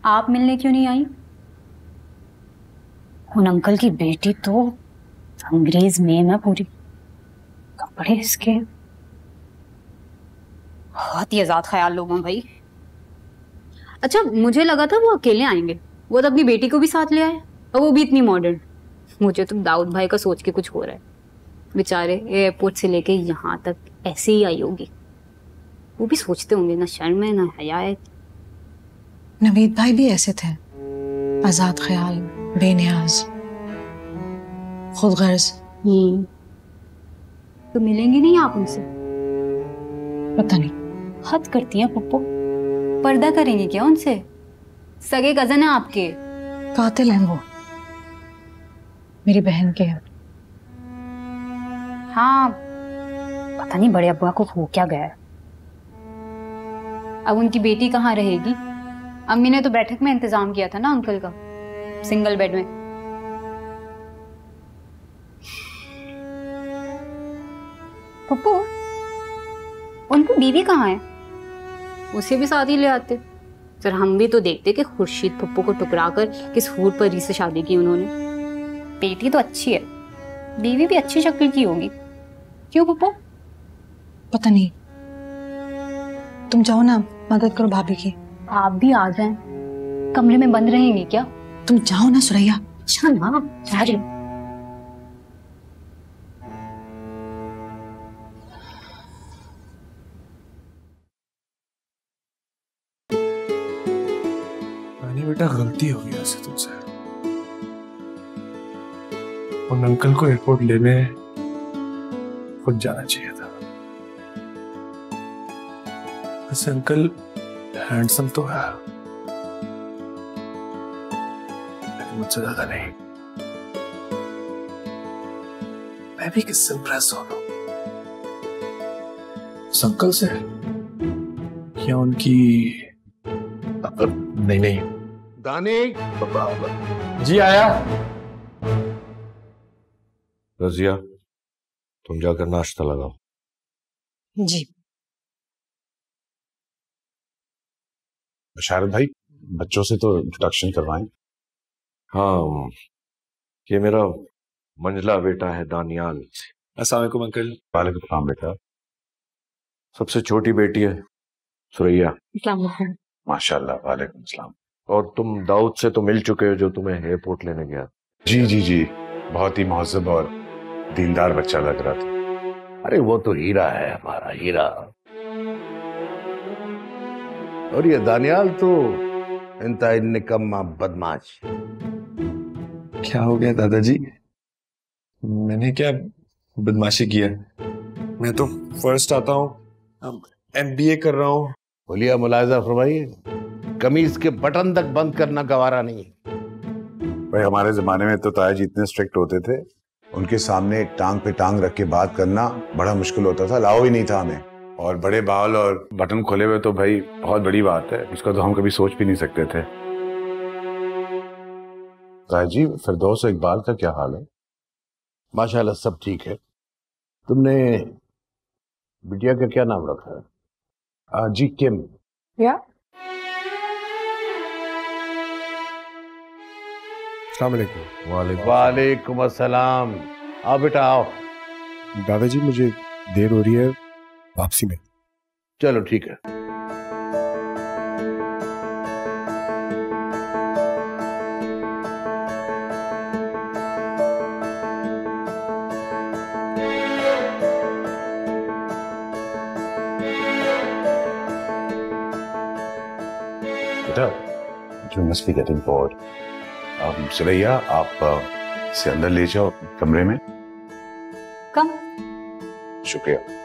आप मिलने क्यों नहीं आई? उन अंकल की बेटी तो अंग्रेज नेम है पूरी। कपड़े इसके बहुत ही आजाद ख्याल लोग हैं भाई। अच्छा, मुझे लगा था वो अकेले आएंगे, वो तो अपनी बेटी को भी साथ ले आए और वो भी इतनी मॉडर्न। मुझे तो दाऊद भाई का सोच के कुछ हो रहा है। बेचारे एयरपोर्ट से लेके यहाँ तक ऐसे ही आई होगी। वो भी सोचते होंगे ना शर्म है ना हया है। नवीद भाई भी ऐसे थे, आजाद ख्याल, बेनियाज, खुदगर्ज। तो मिलेंगे नहीं आप उनसे? पता नहीं। हद करती हैं पप्पू। पर्दा करेंगे क्या उनसे? सगे कजन है आपके। कातिल हैं वो, मेरी बहन के। हाँ, पता नहीं बड़े अब्बा को हो क्या गया है। अब उनकी बेटी कहाँ रहेगी? अम्मी ने तो बैठक में इंतजाम किया था ना अंकल का, सिंगल बेड में। पप्पू, उनकी बीवी कहाँ है? उसे भी साथ ही ले आते, सर हम भी तो देखते कि खुर्शीद पप्पू को टुकरा कर किस हूर परी से शादी की उन्होंने। बेटी तो अच्छी है, बीवी भी अच्छी शक्ल की होगी। क्यों पप्पू? पता नहीं, तुम जाओ ना, मदद करो भाभी की। आप भी आ जाएं, कमरे में बंद रहेंगे क्या? तुम जाओ ना सुरैया। अच्छा ना, जा रही हूं। बेटा गलती हो गई ऐसे तुमसे। उन अंकल को एयरपोर्ट लेने खुद जाना चाहिए था। वैसे अंकल हैंडसम तो है, लेकिन मुझसे ज्यादा नहीं। मैं भी किससे इम्प्रेस हो रहा हूं? उस अंकल से या उनकी? नहीं नहीं। दानिक जी आया। रजिया, तुम जाकर नाश्ता लगाओ। जी। बशारत भाई, बच्चों से तो इंट्रोडक्शन करवाएं। हाँ, ये मेरा मंझला बेटा है दानियाल। अस्सलाम वालेकुम अंकल। वालेकुम सलाम बेटा। सबसे छोटी बेटी है सुरैया। माशाल्लाह, वालेकुम सलाम। और तुम दाऊद से तो मिल चुके हो, जो तुम्हें एयरपोर्ट लेने गया। जी जी जी, बहुत ही महज़ब और दीनदार बच्चा लग रहा था। अरे वो तो हीरा है, हमारा हीरा। और ये दानियाल तो इंतहाई निकम्मा बदमाश। क्या हो गया दादाजी? मैंने क्या बदमाशी किया? मैं तो फर्स्ट आता हूँ, MBA कर रहा हूँ। बोलिया मुलाहिजा फरमाइए, कमीज के बटन तक बंद करना गवारा नहीं। भाई हमारे जमाने में तो ताया जी इतने स्ट्रिक्ट होते थे, उनके सामने टांग पे टांग रख के बात करना बड़ा मुश्किल होता था, लाओ ही नहीं था हमें। और बड़े बाल और बटन खोले हुए तो भाई बहुत बड़ी बात है, इसका तो हम कभी सोच भी नहीं सकते थे। ताया जी, फिरदौस इकबाल का क्या हाल है? माशाल्लाह सब ठीक है। तुमने बिटिया का क्या नाम रखा है? जी किम। या अस्सलाम वालेकुम। वालेकुम अस्सलाम। आओ बेटा आओ। दादाजी मुझे देर हो रही है वापसी में। चलो ठीक है। बेटा, you must be getting bored. Suraiya, आप इसे अंदर ले जाओ कमरे में। कम। शुक्रिया।